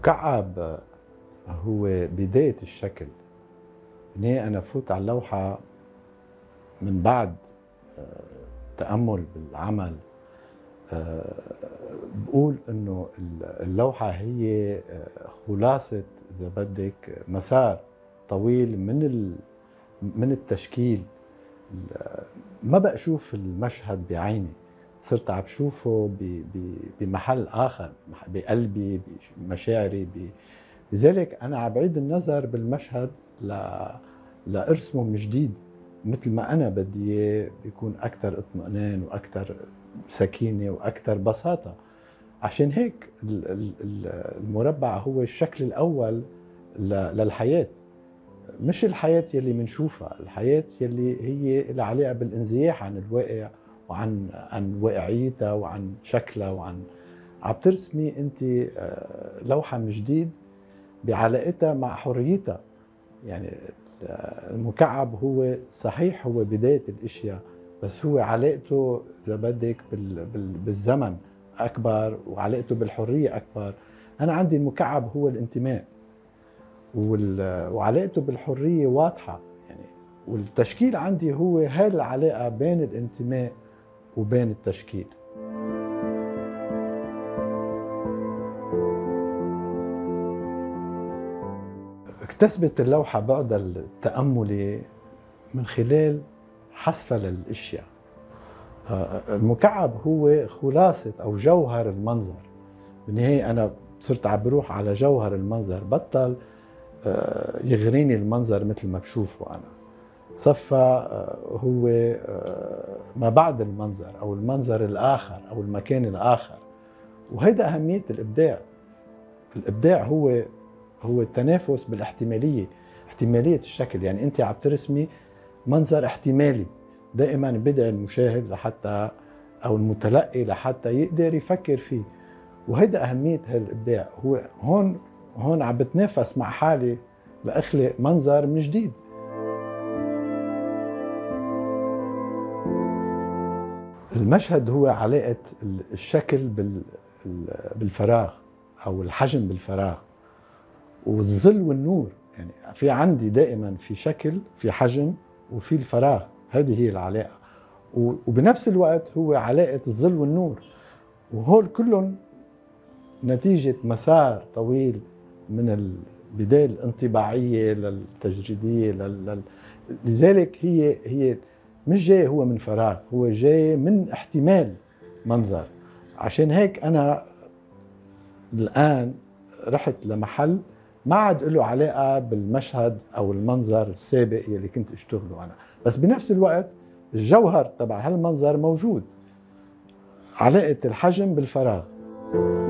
المكعب هو بداية الشكل. هنا أنا فوت على اللوحة من بعد تأمل بالعمل. بقول إنه اللوحة هي خلاصة إذا بدك مسار طويل من التشكيل. ما بقى أشوف المشهد بعيني، صرت عم بشوفه بمحل آخر، بقلبي، بمشاعري. لذلك أنا عم بعيد النظر بالمشهد لأرسمه من جديد مثل ما أنا بدي إياه، بيكون أكثر اطمئنان وأكثر سكينة وأكثر بساطة. عشان هيك المربع هو الشكل الأول للحياة، مش الحياة يلي منشوفها، الحياة يلي هي لها علاقة بالانزياح عن الواقع وعن واقعيتها وعن شكلها عم ترسمي أنت لوحة من جديد بعلاقتها مع حريتها. يعني المكعب هو صحيح هو بداية الاشياء، بس هو علاقته إذا بدك بالزمن أكبر وعلاقته بالحرية أكبر. أنا عندي المكعب هو الانتماء وعلاقته بالحرية واضحة، يعني والتشكيل عندي هو هاي العلاقة بين الانتماء وبين التشكيل. اكتسبت اللوحة بعدها التأملي من خلال حذفها للأشياء. المكعب هو خلاصة أو جوهر المنظر. بالنهاية أنا صرت عم بروح على جوهر المنظر، بطل يغريني المنظر مثل ما بشوفه أنا، صفى هو ما بعد المنظر أو المنظر الآخر أو المكان الآخر. وهيدا أهمية الإبداع. الإبداع هو التنافس بالاحتمالية، احتمالية الشكل. يعني أنت عم ترسمي منظر احتمالي، دائما بدعي المشاهد لحتى أو المتلقي لحتى يقدر يفكر فيه. وهيدا أهمية هذا الإبداع. هو هون عم بتنافس مع حالي لأخلق منظر من جديد. المشهد هو علاقة الشكل بالفراغ أو الحجم بالفراغ والظل والنور. يعني في عندي دائما في شكل، في حجم، وفي الفراغ. هذه هي العلاقة، وبنفس الوقت هو علاقة الظل والنور. وهول كلهم نتيجة مسار طويل من البداية الانطباعية للتجريدية لذلك هي مش جاي هو من فراغ، هو جاي من احتمال منظر. عشان هيك أنا الآن رحت لمحل ما عاد له علاقة بالمشهد أو المنظر السابق يلي كنت أشتغله أنا، بس بنفس الوقت الجوهر تبع هالمنظر موجود، علاقة الحجم بالفراغ.